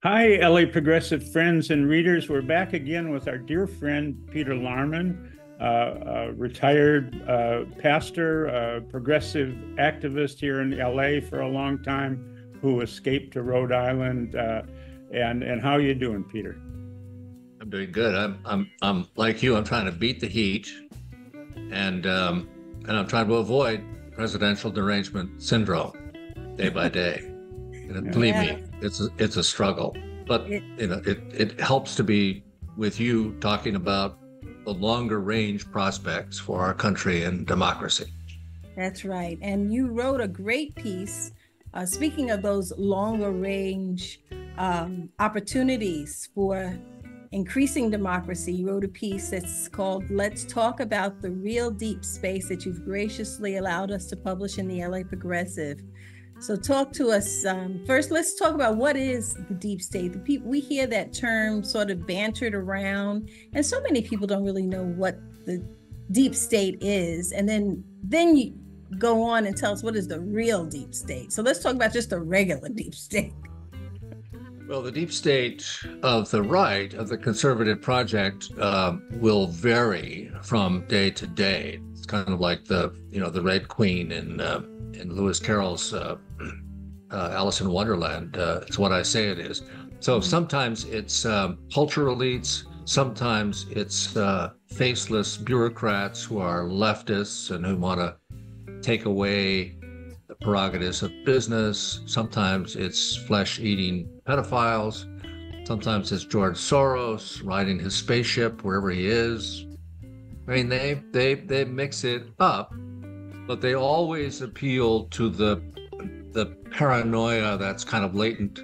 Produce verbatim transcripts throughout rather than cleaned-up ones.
Hi, L A Progressive friends and readers. We're back again with our dear friend Peter Larman, uh, a retired uh, pastor, uh, progressive activist here in L A for a long time, who escaped to Rhode Island. Uh, and and how are you doing, Peter? I'm doing good. I'm I'm I'm like you. I'm trying to beat the heat, and um, and I'm trying to avoid presidential derangement syndrome day by day. And Yeah. believe Yeah, me, it's a, it's a struggle. But it, you know, it it helps to be with you talking about the longer range prospects for our country and democracy. that's right. And you wrote a great piece. Uh, speaking of those longer range um, opportunities for increasing democracy, you wrote a piece that's called Let's Talk About the Real Deep Space that you've graciously allowed us to publish in the L A Progressive. So talk to us. Um, first, let's talk about what is the deep state. The people we hear that term sort of bantered around, and so many people don't really know what the deep state is. And then then you go on and tell us what is the real deep state. So let's talk about just the regular deep state. Well, the deep state of the right, of the conservative project, uh, will vary from day to day. It's kind of like the, you know, the Red Queen in uh, in Lewis Carroll's uh, uh, Alice in Wonderland. Uh, it's what I say it is. So sometimes it's um, cultural elites. Sometimes it's uh, faceless bureaucrats who are leftists and who want to take away the prerogatives of business. Sometimes it's flesh-eating pedophiles. Sometimes it's George Soros riding his spaceship wherever he is. I mean, they they they mix it up, but they always appeal to the the paranoia that's kind of latent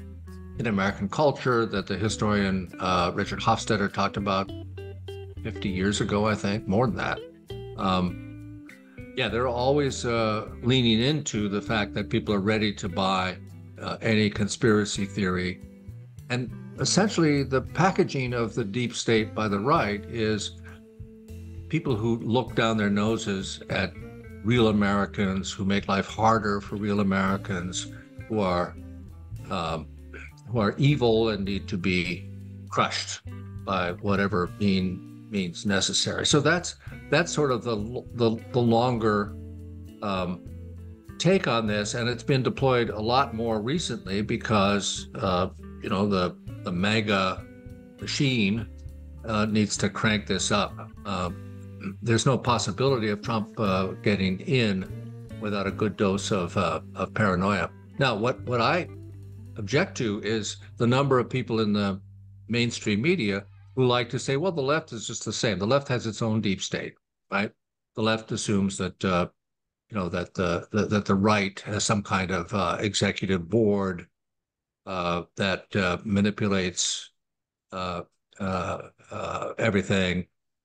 in American culture that the historian uh, Richard Hofstadter talked about fifty years ago, I think, more than that. Um, Yeah, they're always uh, leaning into the fact that people are ready to buy uh, any conspiracy theory. And essentially, the packaging of the deep state by the right is people who look down their noses at real Americans, who make life harder for real Americans, who are um, who are evil and need to be crushed by whatever mean means necessary. So that's that's sort of the the, the longer um, take on this, and it's been deployed a lot more recently because uh, you know the the MAGA machine uh, needs to crank this up. Uh, there's no possibility of Trump uh, getting in without a good dose of uh, of paranoia. Now, what what I object to is the number of people in the mainstream media who like to say, well, the left is just the same. The left has its own deep state, right? The left assumes that uh, you know that the, the that the right has some kind of uh, executive board uh, that uh, manipulates uh, uh, uh, everything.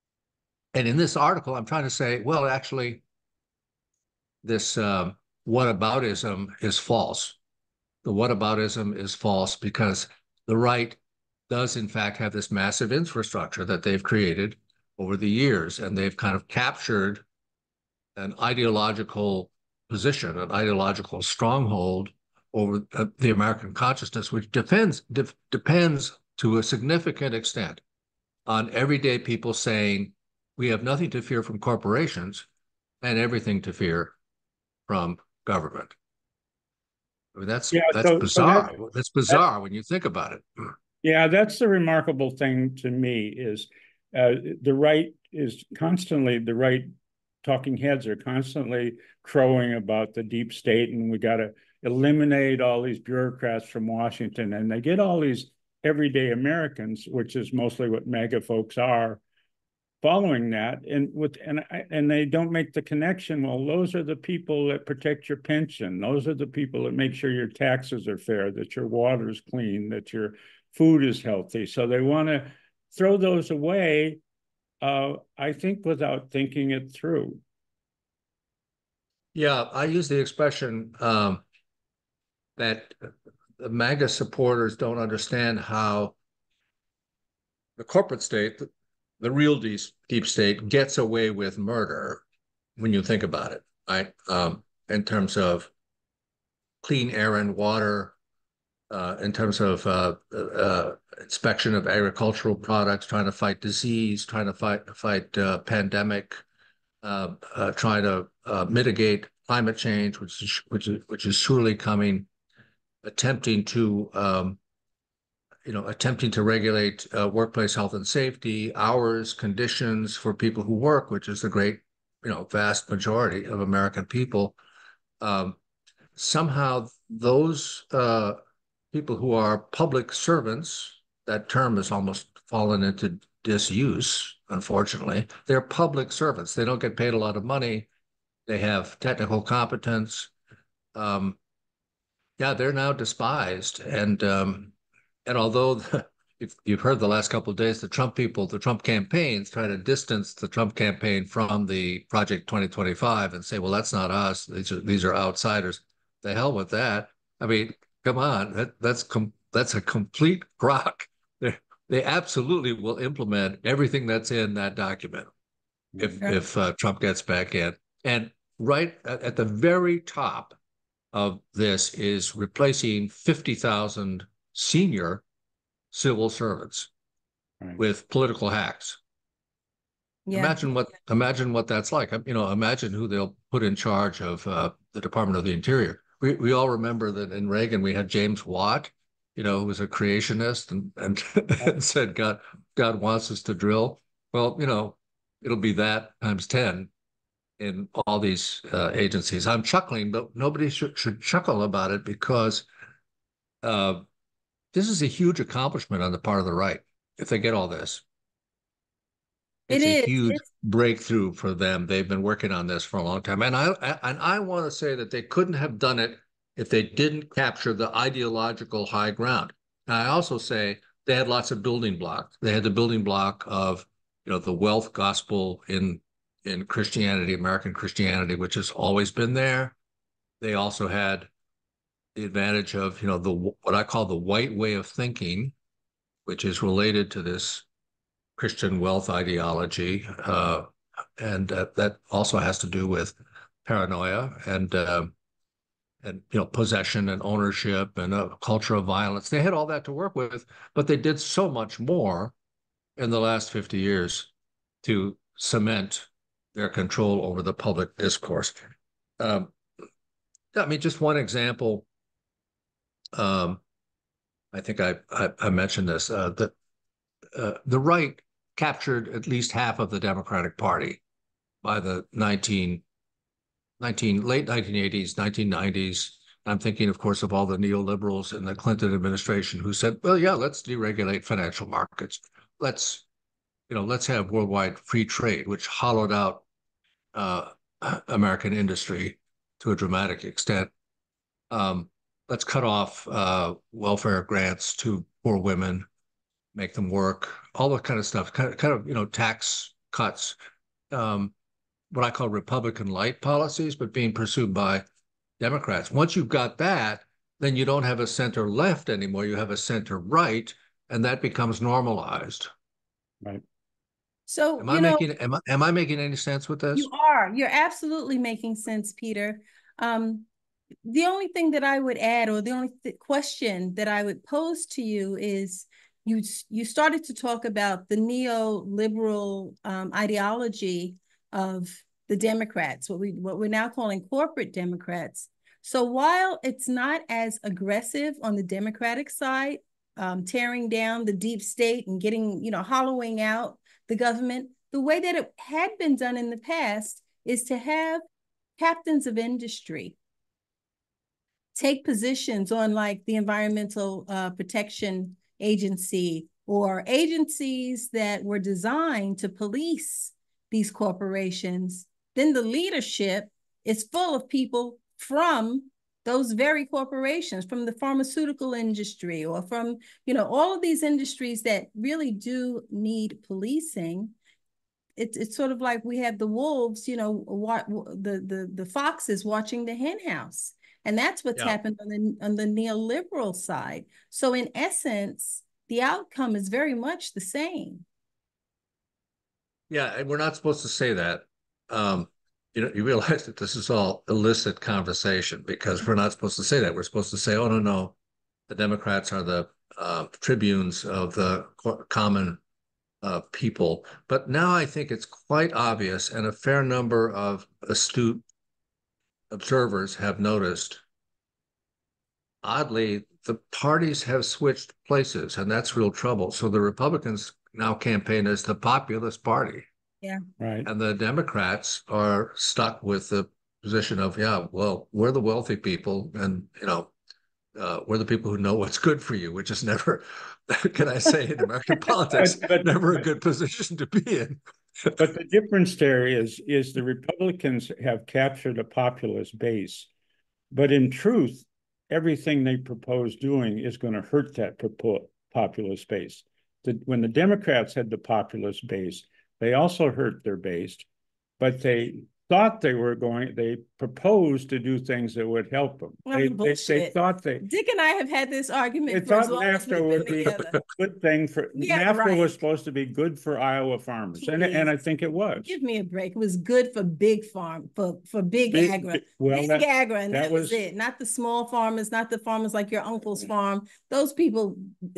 And in this article, I'm trying to say, well, actually, this um, whataboutism is false. The whataboutism is false because the right does in fact have this massive infrastructure that they've created over the years, and they've kind of captured an ideological position, an ideological stronghold over uh, the American consciousness, which depends de- depends to a significant extent on everyday people saying we have nothing to fear from corporations and everything to fear from government. I mean, that's Yeah. that's So so that bizarre. That's that bizarre when you think about it. yeah, that's the remarkable thing to me is uh, the right is constantly the right talking heads are constantly crowing about the deep state, and we got to eliminate all these bureaucrats from Washington, and they get all these everyday Americans, which is mostly what MAGA folks are, following that, and with and and they don't make the connection. Well, those are the people that protect your pension. Those are the people that make sure your taxes are fair, that your water is clean, that your food is healthy. So they want to throw those away, uh, I think, without thinking it through. Yeah, I use the expression um, that the MAGA supporters don't understand how the corporate state, the, the real deep, deep state, gets away with murder when you think about it, right? Um, in terms of clean air and water, uh, in terms of uh, uh, inspection of agricultural products, trying to fight disease, trying to fight fight uh, pandemic, uh, uh, trying to uh, mitigate climate change, which is which is which is surely coming, attempting to um, you know attempting to regulate uh, workplace health and safety, hours, conditions for people who work, which is the great you know vast majority of American people. Um, somehow those uh, people who are public servants, that term has almost fallen into disuse, unfortunately. They're public servants. They don't get paid a lot of money. They have technical competence. Um, yeah, they're now despised. And um, and although the, if you've heard the last couple of days, the Trump people, the Trump campaigns try to distance the Trump campaign from the Project twenty twenty-five and say, well, that's not us. These are these are outsiders. The hell with that. I mean, come on, that, that's com that's a complete crock. They they absolutely will implement everything that's in that document if Right. if uh, Trump gets back in. And right at, at the very top of this is replacing fifty thousand senior civil servants Right. with political hacks. Yeah. Imagine what imagine what that's like. You know, imagine who they'll put in charge of uh, the Department of the Interior. We we all remember that in Reagan we had James Watt, you know, who was a creationist and and, and said God God wants us to drill. Well, you know, it'll be that times ten in all these uh, agencies. I'm chuckling, but nobody should should chuckle about it because uh, this is a huge accomplishment on the part of the right if they get all this. It It's a is. huge It's, breakthrough for them. They've been working on this for a long time. And I and I want to say that they couldn't have done it if they didn't capture the ideological high ground. And I also say they had lots of building blocks. They had the building block of, you know, the wealth gospel in in Christianity, American Christianity, which has always been there. They also had the advantage of, you know, the what I call the white way of thinking, which is related to this Christian wealth ideology, uh, and uh, that also has to do with paranoia and uh, and you know possession and ownership and a culture of violence. They had all that to work with, but they did so much more in the last fifty years to cement their control over the public discourse. Um, I mean, just one example. Um, I think I, I, I mentioned this. Uh, that uh, the right captured at least half of the Democratic Party by the nineteen, nineteen late nineteen eighties, nineteen nineties. I'm thinking, of course, of all the neoliberals in the Clinton administration who said, well, yeah, let's deregulate financial markets. Let's, you know, let's have worldwide free trade, which hollowed out uh, American industry to a dramatic extent. Um, let's cut off uh, welfare grants to poor women, make them work, all that kind of stuff, kind of, kind of you know, tax cuts, um, what I call Republican light policies, but being pursued by Democrats. Once you've got that, then you don't have a center left anymore. You have a center right, and that becomes normalized. Right. so, Am you I know, making am I, am I making any sense with this? you are. You're absolutely making sense, Peter. Um, the only thing that I would add, or the only th question that I would pose to you is, you you started to talk about the neoliberal um, ideology of the Democrats, what we what we're now calling corporate Democrats. So while it's not as aggressive on the Democratic side, um, tearing down the deep state and getting, you know, hollowing out the government, the way that it had been done in the past is to have captains of industry take positions on, like, the Environmental uh, Protection Agency, or agencies that were designed to police these corporations. Then the leadership is full of people from those very corporations, from the pharmaceutical industry, or from, you know, all of these industries that really do need policing. It's it's sort of like we have the wolves, you know, what the the the foxes watching the hen house. And that's what's Yeah. happened on the on the neoliberal side. So in essence, the outcome is very much the same. Yeah, and we're not supposed to say that. Um, you know, you realize that this is all illicit conversation because we're not supposed to say that. We're supposed to say, oh, no, no, the Democrats are the uh, tribunes of the common uh, people. But now I think it's quite obvious, and a fair number of astute observers have noticed, oddly, the parties have switched places, and that's real trouble. So the Republicans now campaign as the populist party. Yeah. Right. And the Democrats are stuck with the position of, yeah, well, we're the wealthy people, and, you know, uh, we're the people who know what's good for you, which is never, can I say, in American politics, but, but, never a good position to be in. But the difference there is, is the Republicans have captured a populist base, but in truth, everything they propose doing is going to hurt that populist base. The, when the Democrats had the populist base, they also hurt their base, but they thought they were going, they proposed to do things that would help them. They, they, they thought they... Dick and I have had this argument they for as thought long as NAFTA would be a good thing for... Yeah, NAFTA right. was supposed to be good for Iowa farmers, and, and I think it was. Give me a break. It was good for big farm, for, for big, big agri. Well, big that, agri, and that, that was, was it. Not the small farmers, not the farmers like your uncle's farm. Those people...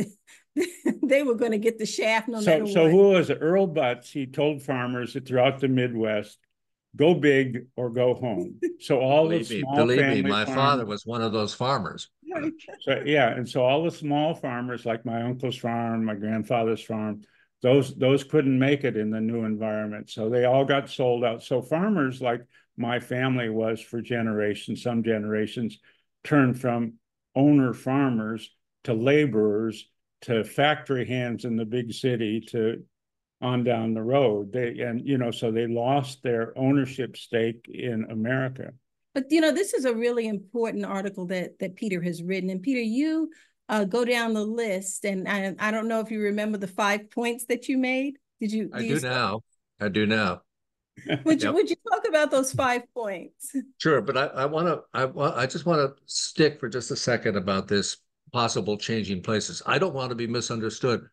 they were going to get the shaft no so, matter so what. Who was it? Earl Butz? He told farmers that throughout the Midwest, go big or go home. So all believe the me, small believe family me, my farmers, father was one of those farmers. So yeah, and so all the small farmers, like my uncle's farm, my grandfather's farm, those those couldn't make it in the new environment. So they all got sold out. So farmers, like my family was for generations, some generations, turned from owner farmers to laborers to factory hands in the big city to on down the road. They and you know, so they lost their ownership stake in America. But you know, this is a really important article that that Peter has written. And Peter, you uh, go down the list, and I, I don't know if you remember the five points that you made. Did you? I do, do you now. I do now. Would you? Yep. Would you talk about those five points? Sure, but I, I want to. I want. I just want to stick for just a second about this possible changing places. I don't want to be misunderstood.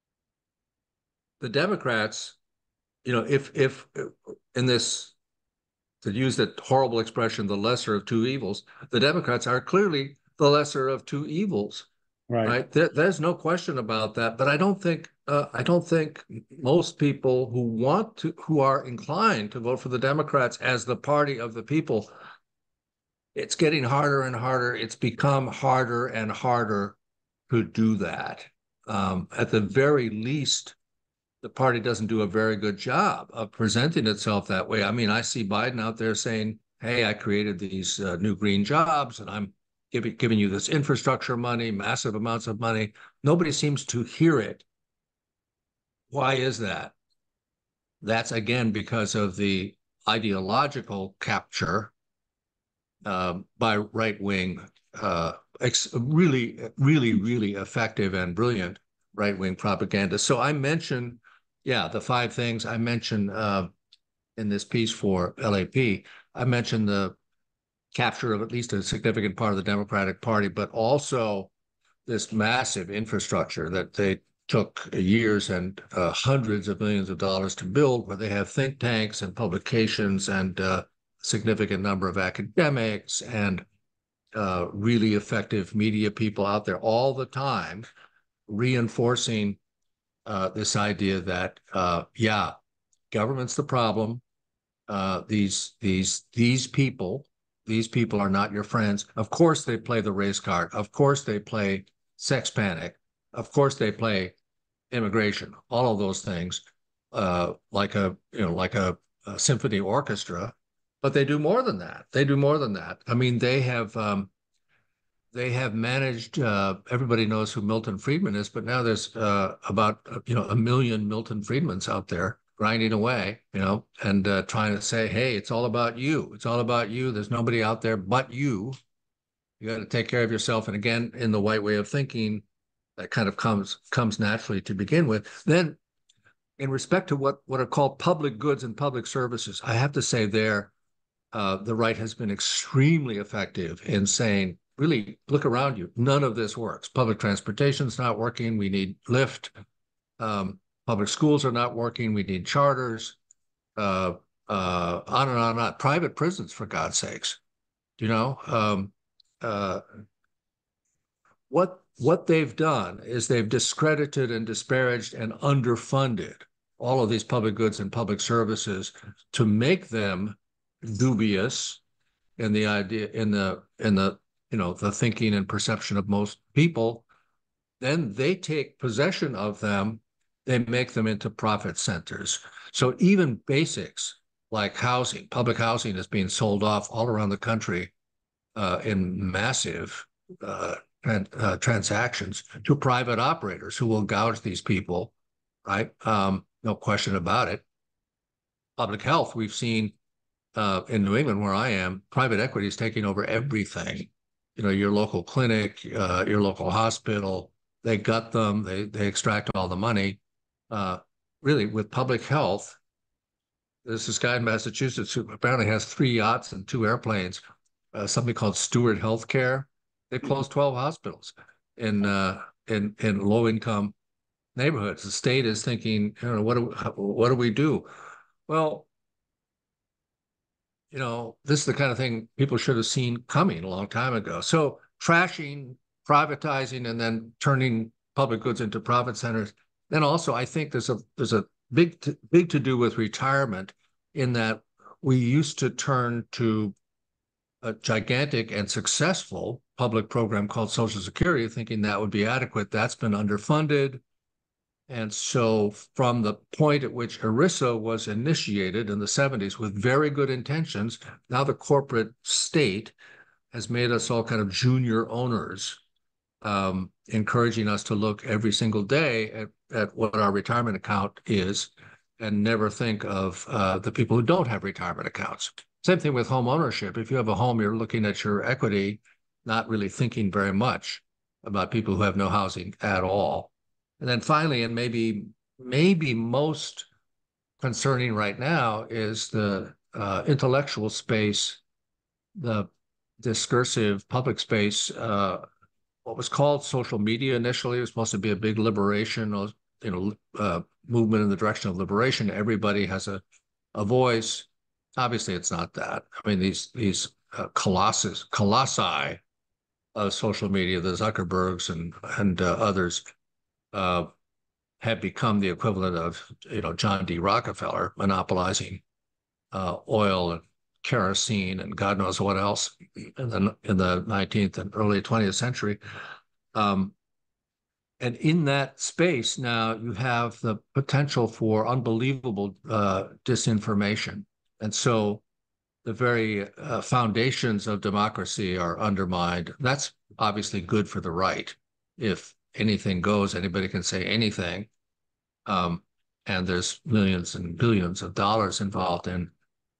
The Democrats, you know, if if in this, to use that horrible expression, the lesser of two evils, the Democrats are clearly the lesser of two evils. Right. Right. There, there's no question about that. But I don't think uh, I don't think most people who want to, who are inclined to vote for the Democrats as the party of the people, it's getting harder and harder. It's become harder and harder to do that. Um, at the very least, the party doesn't do a very good job of presenting itself that way. I mean, I see Biden out there saying, hey, I created these uh, new green jobs, and I'm giving, giving you this infrastructure money, massive amounts of money. Nobody seems to hear it. Why is that? That's, again, because of the ideological capture uh, by right-wing, uh, ex- really, really, really effective and brilliant right-wing propaganda. So I mentioned, yeah, the five things I mentioned uh, in this piece for L A P. I mentioned the capture of at least a significant part of the Democratic Party, but also this massive infrastructure that they took years and uh, hundreds of millions of dollars to build, where they have think tanks and publications and a uh, significant number of academics and uh, really effective media people out there all the time, reinforcing uh, this idea that, uh, yeah, government's the problem. Uh, these these these people, these people are not your friends. Of course, they play the race card. Of course, they play sex panic. Of course, they play immigration. All of those things, uh, like a you know like a, a symphony orchestra. But they do more than that. They do more than that. I mean, they have. Um, They have managed, uh, everybody knows who Milton Friedman is, but now there's uh, about, you know, a million Milton Friedmans out there grinding away, you know, and uh, trying to say, hey, it's all about you. It's all about you. There's nobody out there but you. You got to take care of yourself. And again, in the white way of thinking, that kind of comes comes naturally to begin with. Then in respect to what, what are called public goods and public services, I have to say there, uh, the right has been extremely effective in saying, really, look around you. None of this works. Public transportation's not working. We need Lyft. Um, public schools are not working. We need charters. Uh, uh, on and on and on. Private prisons, for God's sakes. You know, um, uh, what what they've done is they've discredited and disparaged and underfunded all of these public goods and public services to make them dubious in the idea in the in the you know the thinking and perception of most people. Then they take possession of them, they make them into profit centers. So even basics like housing, public housing is being sold off all around the country uh, in massive uh, uh, transactions to private operators who will gouge these people, right? Um, no question about it. Public health, we've seen uh, in New England, where I am, private equity is taking over everything. You know, your local clinic, uh, your local hospital, they gut them, they, they extract all the money. Uh, really, with public health, there's this guy in Massachusetts who apparently has three yachts and two airplanes, uh, something called Steward Healthcare. They closed twelve hospitals in uh, in in low-income neighborhoods. The state is thinking, you know, what do what do we do? Well, you know, this is the kind of thing people should have seen coming a long time ago. So trashing, privatizing, and then turning public goods into profit centers. Then also, I think there's a there's a big to, big to do with retirement, in that we used to turn to a gigantic and successful public program called Social Security, thinking that would be adequate. That's been underfunded. And so from the point at which ERISA was initiated in the seventies with very good intentions, now the corporate state has made us all kind of junior owners, um, encouraging us to look every single day at, at what our retirement account is and never think of uh, the people who don't have retirement accounts. Same thing with home ownership. If you have a home, you're looking at your equity, not really thinking very much about people who have no housing at all. And then finally, and maybe maybe most concerning right now, is the uh, intellectual space, the discursive public space. Uh, what was called social media initially was supposed to be a big liberation, you know, uh, movement in the direction of liberation. Everybody has a a voice. Obviously, it's not that. I mean, these these uh, colossus colossi of social media, the Zuckerbergs and and uh, others, uh, have become the equivalent of, you know, John D. Rockefeller monopolizing uh, oil and kerosene and God knows what else in the in the nineteenth and early twentieth century. Um, and in that space now, you have the potential for unbelievable uh, disinformation. And so the very uh, foundations of democracy are undermined. That's obviously good for the right. If anything goes, anybody can say anything. Um, and there's millions and billions of dollars involved in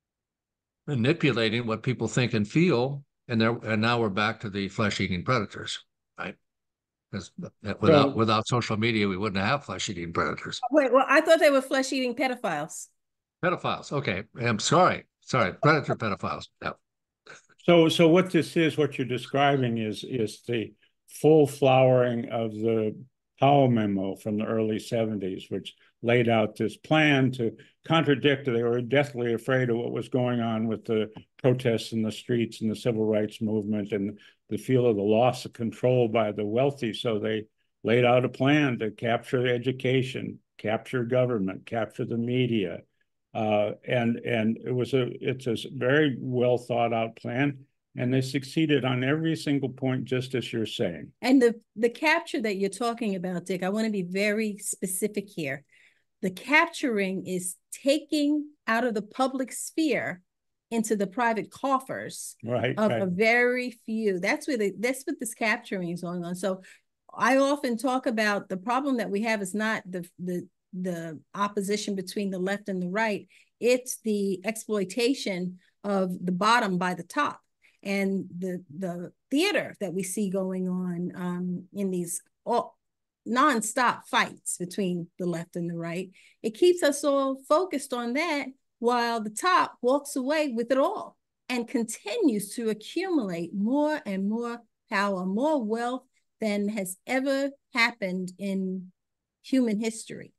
manipulating what people think and feel. And there, and now we're back to the flesh-eating predators, right? Because without, so, without social media, we wouldn't have flesh-eating predators. Wait, well, I thought they were flesh-eating pedophiles. Pedophiles. Okay. I'm sorry. Sorry. Predator pedophiles. Yeah. So, so what this is, what you're describing is, is the full flowering of the Powell memo from the early seventies, which laid out this plan to contradict. They were deathly afraid of what was going on with the protests in the streets and the civil rights movement and the feel of the loss of control by the wealthy. So they laid out a plan to capture education, capture government, capture the media. Uh, and and it was a it's a very well thought out plan, and they succeeded on every single point, just as you're saying. And the the capture that you're talking about, Dick, I want to be very specific here. The capturing is taking out of the public sphere into the private coffers right, of right. a very few. That's where the, that's what this capturing is going on. So I often talk about the problem that we have is not the the the opposition between the left and the right. It's the exploitation of the bottom by the top, and the the theater that we see going on um, in these all nonstop fights between the left and the right. It keeps us all focused on that, while the top walks away with it all and continues to accumulate more and more power, more wealth than has ever happened in human history.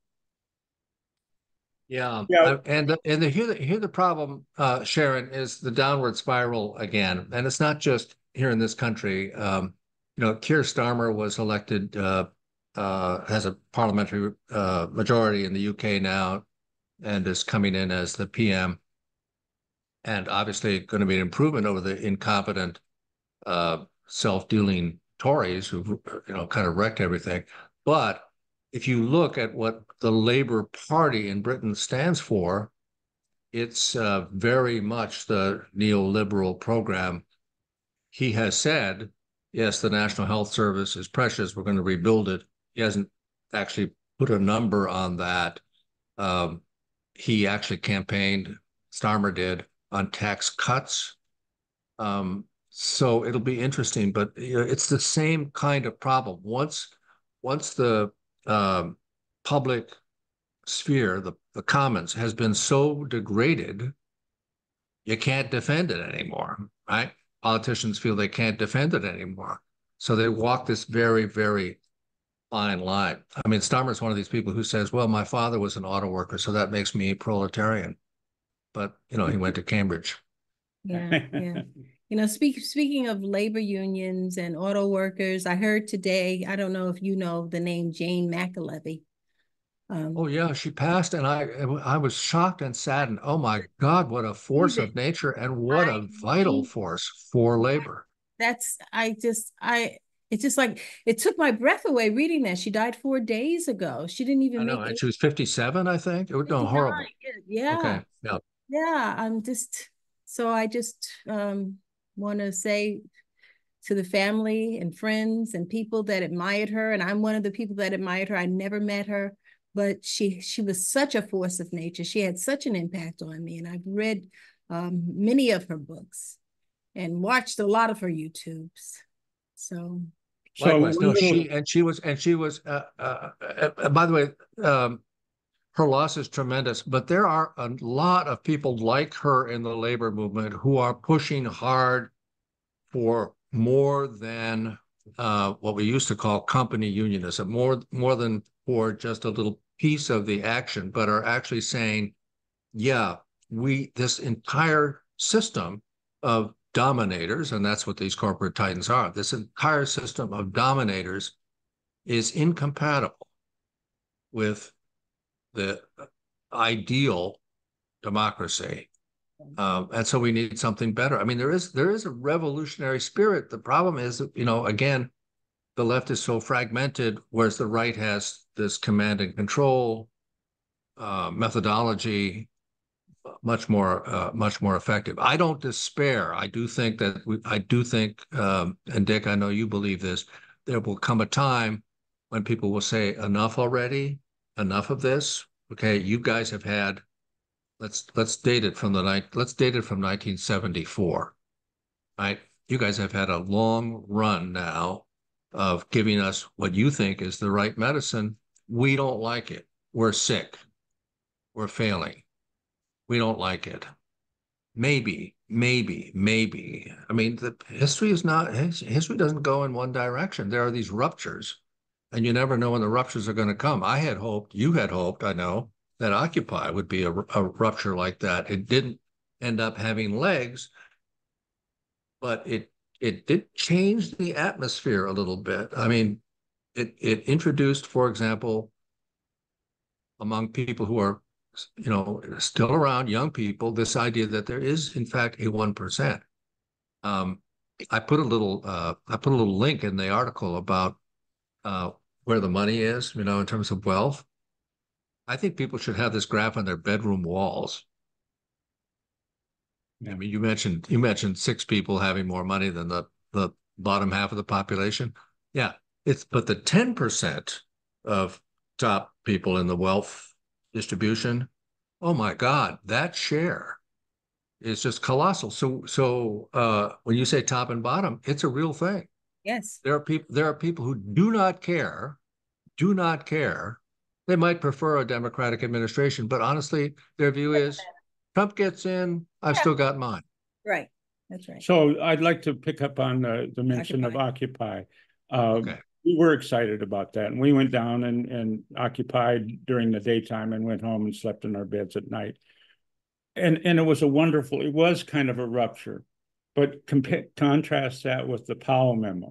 Yeah, yeah. and the, and the, here, the, here the problem, uh, Sharon, is the downward spiral again. And it's not just here in this country. Um, you know, Keir Starmer was elected, uh, uh, has a parliamentary uh, majority in the U K now, and is coming in as the P M. And obviously going to be an improvement over the incompetent, uh, self-dealing Tories who, you know, kind of wrecked everything. But if you look at what the Labour Party in Britain stands for, it's uh, very much the neoliberal program. He has said, yes, the National Health Service is precious. We're going to rebuild it. He hasn't actually put a number on that. Um, he actually campaigned, Starmer did, on tax cuts. Um, so it'll be interesting, but you know, it's the same kind of problem. Once, once the um, public sphere, the, the commons, has been so degraded, you can't defend it anymore, right? Politicians feel they can't defend it anymore. So they walk this very, very fine line. I mean, Starmer's one of these people who says, well, my father was an auto worker, so that makes me a proletarian. But, you know, he went to Cambridge. Yeah, yeah. You know, speak, speaking of labor unions and auto workers, I heard today, I don't know if you know the name Jane McAlevey. Um, oh, yeah, she passed, and I I was shocked and saddened. Oh, my God, what a force of nature, and what a vital force for labor. That's, I just, I, it's just like, it took my breath away reading that. She died four days ago. She didn't even I know, make and it. she was fifty-seven, I think. It was no, horrible. Yeah. Okay, yeah. Yeah, I'm just, so I just um, want to say to the family and friends and people that admired her, and I'm one of the people that admired her. I never met her, but she she was such a force of nature. She had such an impact on me, and I've read um, many of her books and watched a lot of her YouTubes. So, likewise, no, she and she was and she was. Uh, uh, uh, by the way, um, her loss is tremendous, but there are a lot of people like her in the labor movement who are pushing hard for more than uh, what we used to call company unionism, more more than for just a little piece of the action, but are actually saying, yeah, we this entire system of dominators, and that's what these corporate titans are, this entire system of dominators is incompatible with the ideal democracy. Um, and so we need something better. I mean, there is there is a revolutionary spirit. The problem is that, you know, again, the left is so fragmented, whereas the right has this command and control uh, methodology, much more uh, much more effective. I don't despair. I do think that we, I do think, um, and Dick, I know you believe this. There will come a time when people will say, enough already, enough of this. Okay, you guys have had. Let's let's date it from the night. Let's date it from nineteen seventy-four. Right? You guys have had a long run now of giving us what you think is the right medicine. We don't like it. We're sick. We're failing. We don't like it. Maybe, maybe, maybe. I mean, the history is not history doesn't go in one direction. There are these ruptures, and you never know when the ruptures are going to come. I had hoped, you had hoped, I know, that Occupy would be a, a rupture like that. It didn't end up having legs, but it it did change the atmosphere a little bit. I mean, it it introduced, for example, among people who are, you know, still around, young people, this idea that there is, in fact, a one percent. Um, I put a little uh, I put a little link in the article about uh, where the money is, you know, in terms of wealth. I think people should have this graph on their bedroom walls. Yeah. I mean, you mentioned you mentioned six people having more money than the the bottom half of the population. Yeah, it's but the ten percent of top people in the wealth distribution, oh my God, that share is just colossal. So so uh, when you say top and bottom, it's a real thing. yes, There are people there are people who do not care, do not care. They might prefer a Democratic administration, but honestly, their view is Trump gets in, I've yeah. still got mine. Right. That's right. So I'd like to pick up on the, the mention Occupy. of Occupy. Um, okay. We were excited about that. And we went down and, and occupied during the daytime and went home and slept in our beds at night. And, and it was a wonderful, it was kind of a rupture. But compa- contrast that with the Powell memo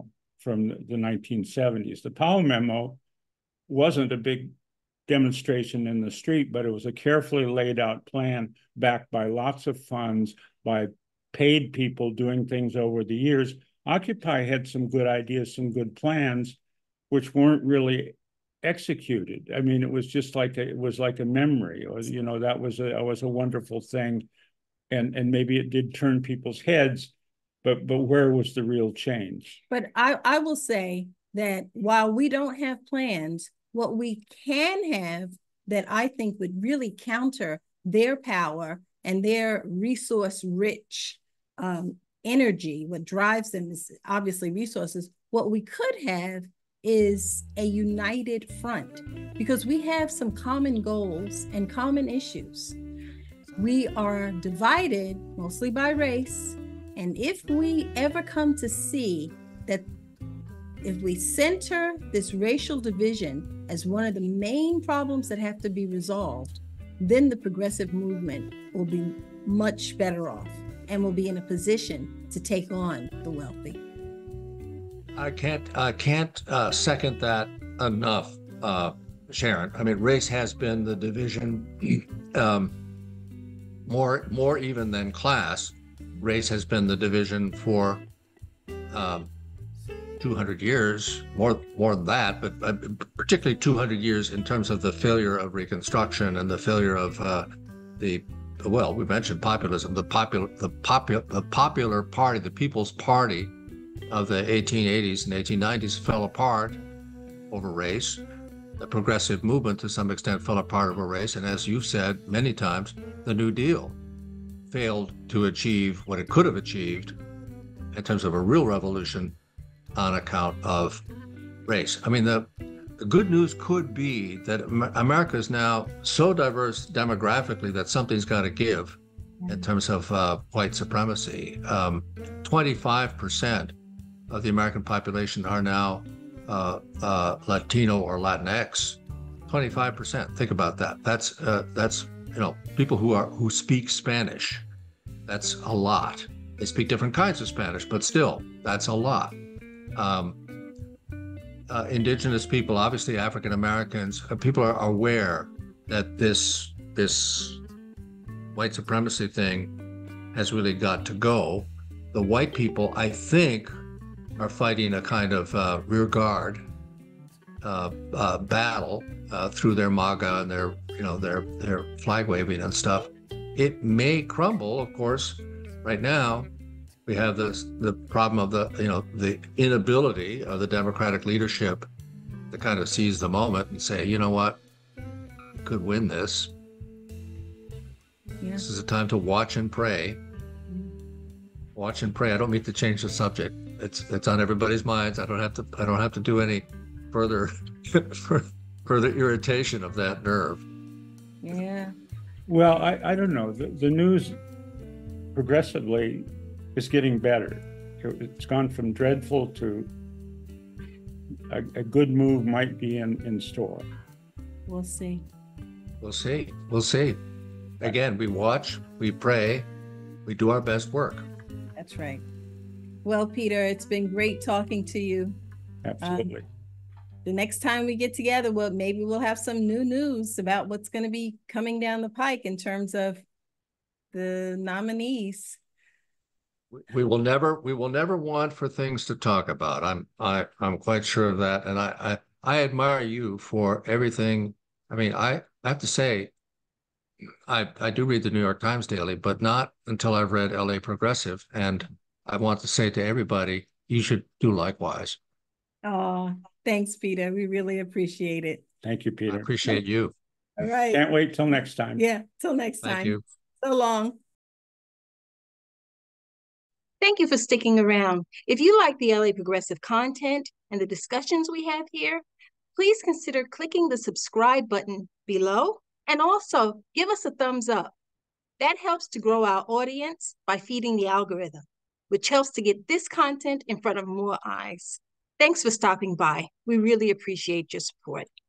from the nineteen seventies. The Powell memo wasn't a big demonstration in the street, but it was a carefully laid out plan backed by lots of funds, by paid people doing things over the years. Occupy had some good ideas, some good plans, which weren't really executed. I mean, it was just like a, it was like a memory. It was, you know, that was a, was a wonderful thing, and and maybe it did turn people's heads, but but where was the real change? But I I will say that while we don't have plans, what we can have that I think would really counter their power and their resource-rich um, energy, what drives them is obviously resources. What we could have is a united front, because we have some common goals and common issues. We are divided mostly by race, and if we ever come to see that if we center this racial division as one of the main problems that have to be resolved, then the progressive movement will be much better off and will be in a position to take on the wealthy. I can't, I can't uh, second that enough, uh, Sharon. I mean, race has been the division um, more, more even than class. Race has been the division for um, two hundred years, more more than that, but uh, particularly two hundred years in terms of the failure of Reconstruction and the failure of uh, the, well, we mentioned populism, the popular, the popular, the popular party, the People's Party of the eighteen eighties and eighteen nineties fell apart over race. The progressive movement, to some extent, fell apart over race, and as you've said many times, the New Deal failed to achieve what it could have achieved in terms of a real revolution on account of race. I mean, the, the good news could be that America is now so diverse demographically that something's got to give in terms of uh, white supremacy. Um, twenty-five percent of the American population are now uh, uh, Latino or Latinx. twenty-five percent. Think about that. That's uh, that's you know people who are who speak Spanish. That's a lot. They speak different kinds of Spanish, but still, that's a lot. Um, uh, indigenous people, obviously African Americans, uh, people are aware that this this white supremacy thing has really got to go. The white people, I think, are fighting a kind of uh, rear guard uh, uh, battle uh, through their MAGA and their, you know, their their flag waving and stuff. It may crumble, of course. Right now, we have this the problem of the, you know, the inability of the Democratic leadership to kind of seize the moment and say, you know what, we could win this. Yeah. This is a time to watch and pray. Watch and pray. I don't mean to change the subject. It's it's on everybody's minds. I don't have to. I don't have to do any further further irritation of that nerve. Yeah. Well, I, I don't know. The, the news progressively is getting better. It's gone from dreadful to a, a good move might be in, in store. We'll see. We'll see. We'll see. Again, we watch, we pray, we do our best work. That's right. Well, Peter, it's been great talking to you. Absolutely. Um, the next time we get together, well, maybe we'll have some new news about what's going to be coming down the pike in terms of the nominees. We will never, we will never want for things to talk about. I'm, I, I'm quite sure of that, and I, I, I admire you for everything. I mean, I, I have to say, I, I do read the New York Times daily, but not until I've read L A Progressive, and I want to say to everybody, you should do likewise. Oh, thanks, Peter. We really appreciate it. Thank you, Peter. I appreciate you. All right. Can't wait till next time. Yeah, till next time. Thank you. So long. Thank you for sticking around. If you like the L A Progressive content and the discussions we have here, please consider clicking the subscribe button below, and also give us a thumbs up. That helps to grow our audience by feeding the algorithm, which helps to get this content in front of more eyes. Thanks for stopping by. We really appreciate your support.